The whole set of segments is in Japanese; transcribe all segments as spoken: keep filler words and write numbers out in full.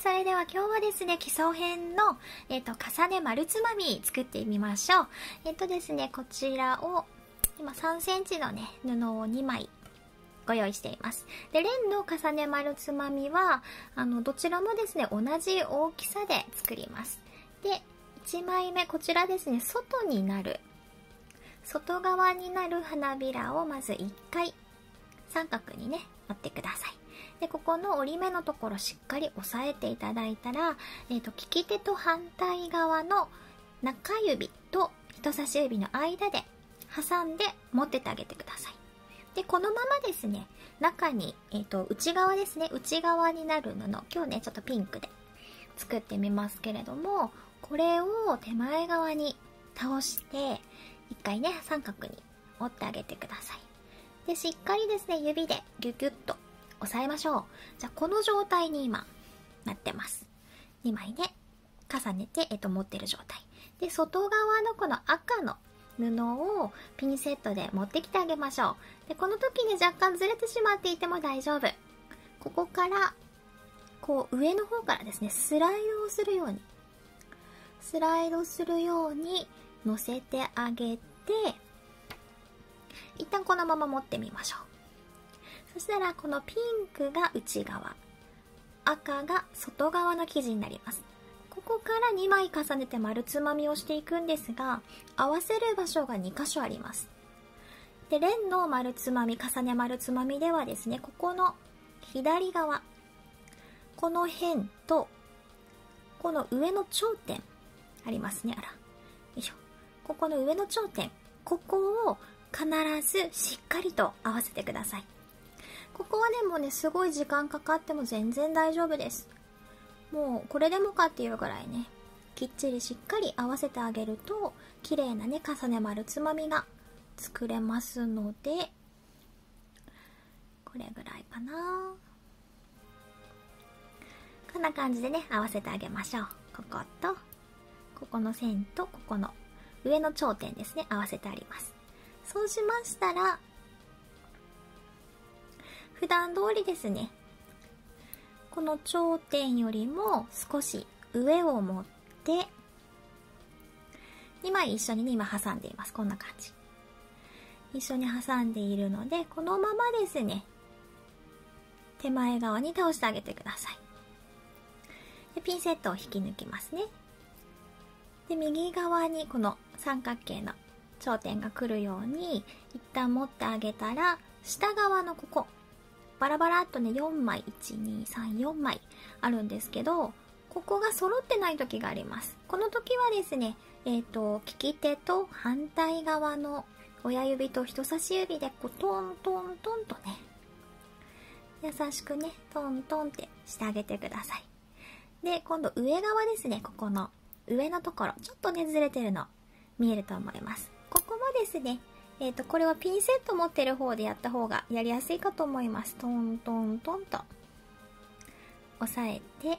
それでは今日はですね、基礎編の、えっと、重ね丸つまみ作ってみましょう。えっとですね、こちらを、今さんセンチのね、布をにまいご用意しています。で、レンの重ね丸つまみは、あの、どちらもですね、同じ大きさで作ります。で、いちまいめ、こちらですね、外になる、外側になる花びらをまずいっかい、三角にね、折ってください。で、ここの折り目のところしっかり押さえていただいたら、えっと、利き手と反対側の中指と人差し指の間で挟んで持ってってあげてください。で、このままですね、中に、えっと、内側ですね、内側になる布、今日ね、ちょっとピンクで作ってみますけれども、これを手前側に倒して、一回ね、三角に折ってあげてください。で、しっかりですね、指でギュギュッと押さえましょう。じゃあ、この状態に今、なってます。にまいね、重ねて、えっと、持ってる状態。で、外側のこの赤の布をピンセットで持ってきてあげましょう。で、この時に若干ずれてしまっていても大丈夫。ここから、こう、上の方からですね、スライドをするように、スライドするように乗せてあげて、一旦このまま持ってみましょう。そしたらこのピンクが内側、赤が外側の生地になります。ここからにまい重ねて丸つまみをしていくんですが、合わせる場所がにかしょあります。で、レンの丸つまみ、重ね丸つまみではですね、ここの左側、この辺とこの上の頂点ありますね。あら、よいしょ。ここの上の頂点、ここを必ずしっかりと合わせてください。ここはね、もうね、すごい時間かかっても全然大丈夫です。もうこれでもかっていうぐらいね、きっちりしっかり合わせてあげると綺麗なね、重ね丸つまみが作れますので、これぐらいかな。こんな感じでね、合わせてあげましょう。こことここの線とここの上の頂点ですね、合わせてあります。そうしましたら、普段通りですね、この頂点よりも少し上を持ってにまい一緒にね、今挟んでいます。こんな感じ。一緒に挟んでいるので、このままですね、手前側に倒してあげてください。で、ピンセットを引き抜きますね。で、右側にこの三角形の頂点が来るように一旦持ってあげたら、下側のここバラバラっとね、よんまい、いち、に、さん、よんまいあるんですけど、ここが揃ってない時があります。この時はですね、えっと、利き手と反対側の親指と人差し指でこうトントントンとね、優しくね、トントンってしてあげてください。で、今度上側ですね、ここの上のところ、ちょっとね、ずれてるの見えると思います。ここもですね、えっと、これはピンセット持ってる方でやった方がやりやすいかと思います。トントントンと押さえて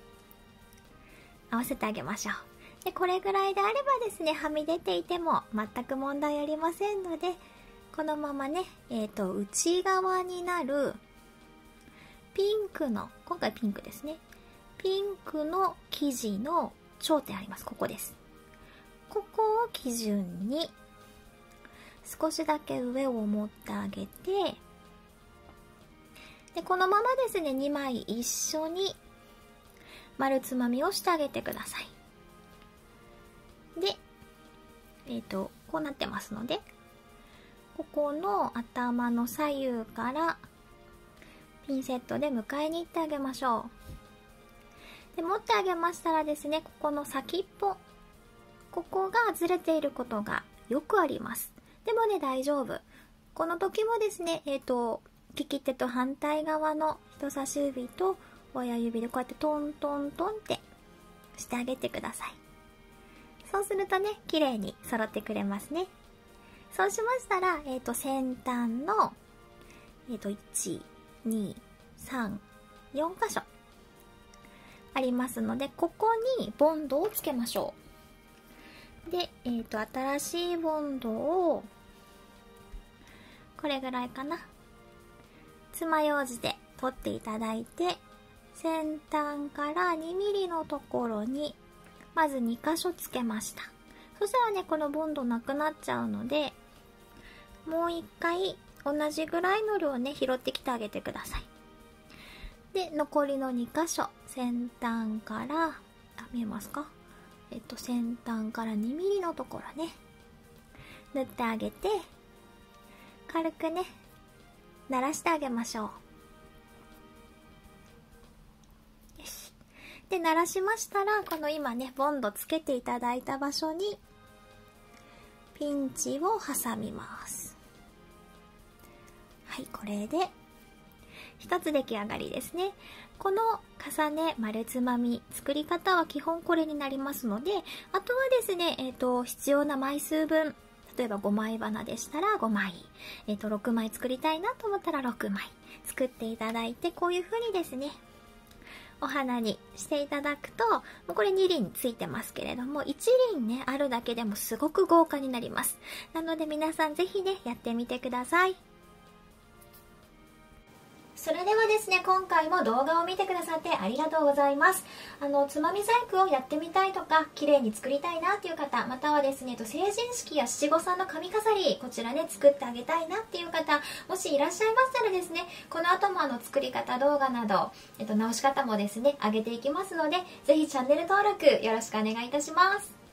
合わせてあげましょう。で、これぐらいであればですね、はみ出ていても全く問題ありませんので、このままね、えっと、内側になるピンクの、今回ピンクですね、ピンクの生地の頂点あります。ここです。ここを基準に少しだけ上を持ってあげて、で、このままですね、にまい一緒に丸つまみをしてあげてください。で、えっと、こうなってますので、ここの頭の左右からピンセットで迎えに行ってあげましょう。で、持ってあげましたらですね、ここの先っぽ、ここがずれていることがよくあります。でもね、大丈夫。この時もですね、えっと、利き手と反対側の人差し指と親指でこうやってトントントンってしてあげてください。そうするとね、綺麗に揃ってくれますね。そうしましたら、えっと、先端の、えっと、いち、に、さん、よん箇所ありますので、ここにボンドをつけましょう。で、えっと、新しいボンドをこれぐらいかな、爪楊枝で取っていただいて、 先端からにミリのところにまずに箇所つけました。そしたらね、このボンドなくなっちゃうので、もう一回同じぐらいの量ね、拾ってきてあげてください。で、残りのに箇所、先端から、あ、見えますか？えっと、先端からにミリのところね、塗ってあげて、軽くね、慣らしてあげましょう。で、慣らしましたら、この今ね、ボンドつけていただいた場所に、ピンチを挟みます。はい、これで、一つ出来上がりですね。この重ね丸つまみ、作り方は基本これになりますので、あとはですね、えっと、必要な枚数分、例えばごまい花でしたらごまい、えっと、ろくまい作りたいなと思ったらろくまい作っていただいて、こういう風にですね、お花にしていただくと、これに輪ついてますけれども、いち輪ね、あるだけでもすごく豪華になります。なので皆さんぜひね、やってみてください。それではですね、今回も動画を見てくださってありがとうございます。あの、つまみ細工をやってみたいとか、綺麗に作りたいなっていう方、またはですね、成人式や七五三の髪飾り、こちらね、作ってあげたいなっていう方、もしいらっしゃいましたらですね、この後もあの、作り方動画など、えっと、直し方もですね、上げていきますので、ぜひチャンネル登録よろしくお願いいたします。